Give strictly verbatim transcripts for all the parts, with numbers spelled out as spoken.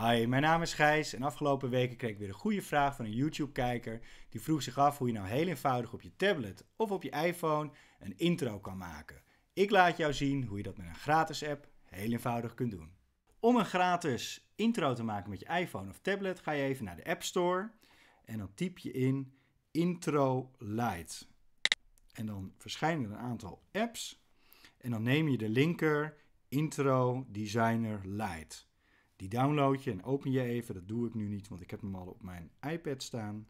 Hi, mijn naam is Gijs en afgelopen weken kreeg ik weer een goede vraag van een YouTube-kijker. Die vroeg zich af hoe je nou heel eenvoudig op je tablet of op je iPhone een intro kan maken. Ik laat jou zien hoe je dat met een gratis app heel eenvoudig kunt doen. Om een gratis intro te maken met je iPhone of tablet ga je even naar de App Store en dan typ je in Intro Lite. En dan verschijnen er een aantal apps en dan neem je de linker Intro Designer Lite. Die download je en open je even. Dat doe ik nu niet, want ik heb hem al op mijn iPad staan.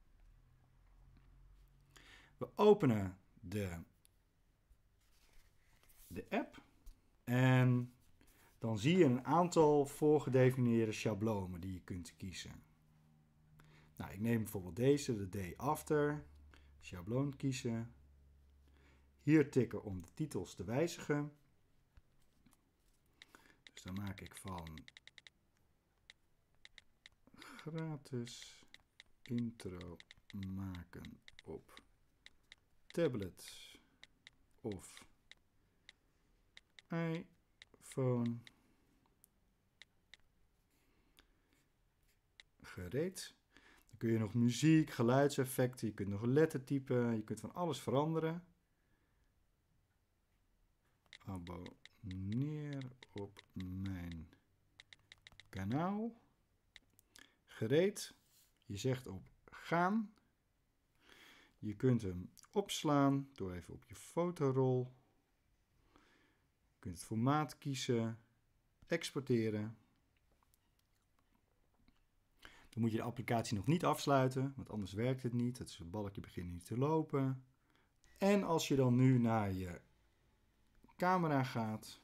We openen de, de app. En dan zie je een aantal voorgedefinieerde schablonen die je kunt kiezen. Nou, ik neem bijvoorbeeld deze, de Day After. Schabloon kiezen. Hier tikken om de titels te wijzigen. Dus dan maak ik van gratis intro maken op tablet of iPhone gereed. Dan kun je nog muziek, geluidseffecten, je kunt nog lettertypen, je kunt van alles veranderen. Abonneer op mijn kanaal. Gereed. Je zegt op gaan. Je kunt hem opslaan door even op je fotorol. Je kunt het formaat kiezen. Exporteren. Dan moet je de applicatie nog niet afsluiten, want anders werkt het niet. Het balkje begint niet te lopen. En als je dan nu naar je camera gaat,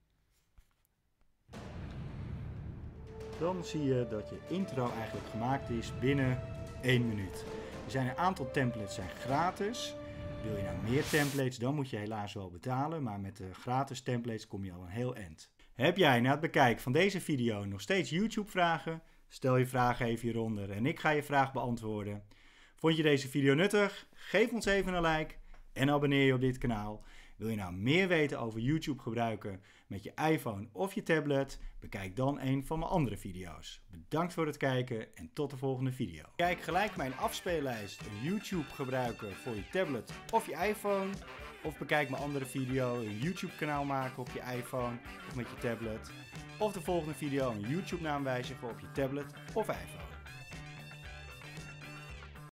dan zie je dat je intro eigenlijk gemaakt is binnen één minuut. Er zijn een aantal templates zijn gratis. Wil je nou meer templates, dan moet je helaas wel betalen. Maar met de gratis templates kom je al een heel eind. Heb jij na het bekijken van deze video nog steeds YouTube vragen? Stel je vragen even hieronder en ik ga je vraag beantwoorden. Vond je deze video nuttig? Geef ons even een like en abonneer je op dit kanaal. Wil je nou meer weten over YouTube gebruiken met je iPhone of je tablet? Bekijk dan een van mijn andere video's. Bedankt voor het kijken en tot de volgende video. Kijk gelijk mijn afspeellijst YouTube gebruiken voor je tablet of je iPhone. Of bekijk mijn andere video, een YouTube kanaal maken op je iPhone of met je tablet. Of de volgende video een YouTube naam wijzigen op je tablet of iPhone.